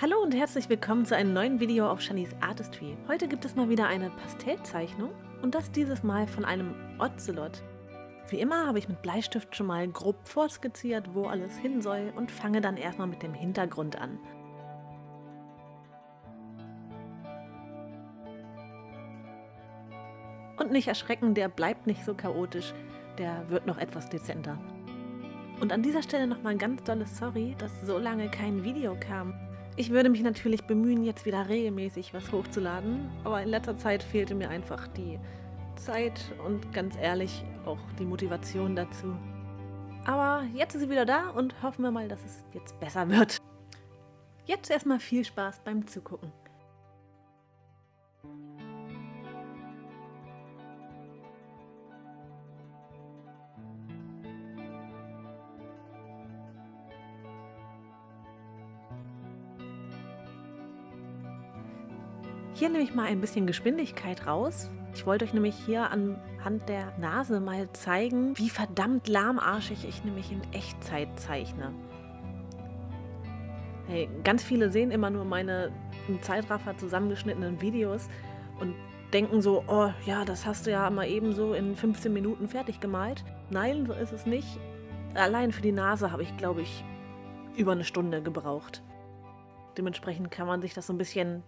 Hallo und herzlich willkommen zu einem neuen Video auf Shanice Artistry. Heute gibt es mal wieder eine Pastellzeichnung und das dieses Mal von einem Ocelot. Wie immer habe ich mit Bleistift schon mal grob vorskizziert, wo alles hin soll und fange dann erstmal mit dem Hintergrund an. Und nicht erschrecken, der bleibt nicht so chaotisch, der wird noch etwas dezenter. Und an dieser Stelle nochmal ein ganz dolles Sorry, dass so lange kein Video kam. Ich würde mich natürlich bemühen, jetzt wieder regelmäßig was hochzuladen, aber in letzter Zeit fehlte mir einfach die Zeit und ganz ehrlich auch die Motivation dazu. Aber jetzt ist sie wieder da und hoffen wir mal, dass es jetzt besser wird. Jetzt erstmal viel Spaß beim Zugucken. Hier nehme ich mal ein bisschen Geschwindigkeit raus. Ich wollte euch nämlich hier anhand der Nase mal zeigen, wie verdammt lahmarschig ich nämlich in Echtzeit zeichne. Hey, ganz viele sehen immer nur meine im Zeitraffer zusammengeschnittenen Videos und denken so, oh ja, das hast du ja mal eben so in 15 Minuten fertig gemalt. Nein, so ist es nicht. Allein für die Nase habe ich, glaube ich, über eine Stunde gebraucht. Dementsprechend kann man sich das so ein bisschen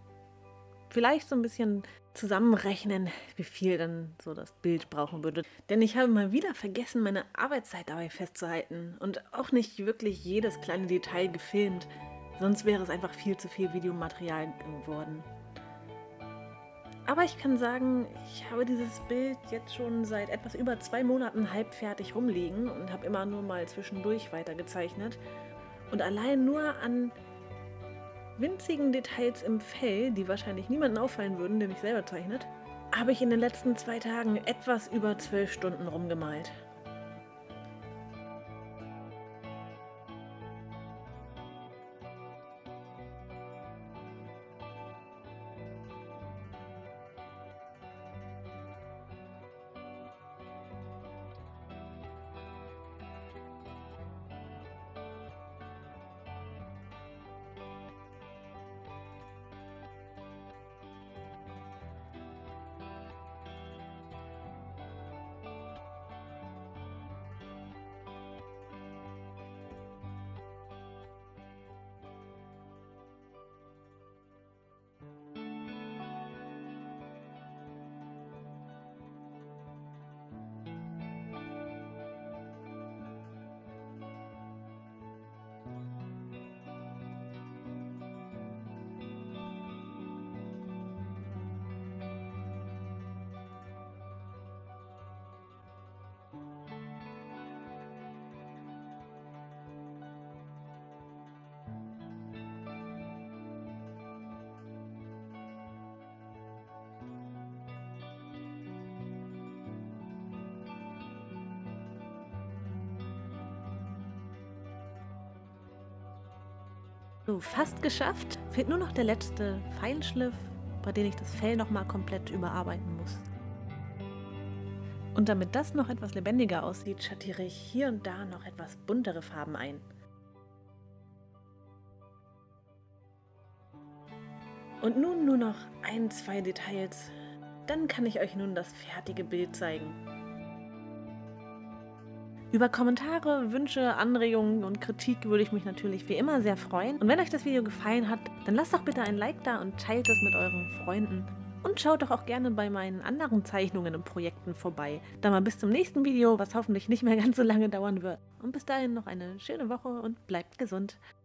zusammenrechnen, wie viel dann so das Bild brauchen würde. Denn ich habe mal wieder vergessen, meine Arbeitszeit dabei festzuhalten und auch nicht wirklich jedes kleine Detail gefilmt. Sonst wäre es einfach viel zu viel Videomaterial geworden. Aber ich kann sagen, ich habe dieses Bild jetzt schon seit etwas über 2 Monaten halbfertig rumliegen und habe immer nur mal zwischendurch weitergezeichnet. Und allein nur an winzigen Details im Fell, die wahrscheinlich niemandem auffallen würden, den ich selber zeichnet, habe ich in den letzten 2 Tagen etwas über 12 Stunden rumgemalt. So, fast geschafft. Fehlt nur noch der letzte Feinschliff, bei dem ich das Fell nochmal komplett überarbeiten muss. Und damit das noch etwas lebendiger aussieht, schattiere ich hier und da noch etwas buntere Farben ein. Und nun nur noch 1, 2 Details. Dann kann ich euch nun das fertige Bild zeigen. Über Kommentare, Wünsche, Anregungen und Kritik würde ich mich natürlich wie immer sehr freuen. Und wenn euch das Video gefallen hat, dann lasst doch bitte ein Like da und teilt es mit euren Freunden. Und schaut doch auch gerne bei meinen anderen Zeichnungen und Projekten vorbei. Dann mal bis zum nächsten Video, was hoffentlich nicht mehr ganz so lange dauern wird. Und bis dahin noch eine schöne Woche und bleibt gesund.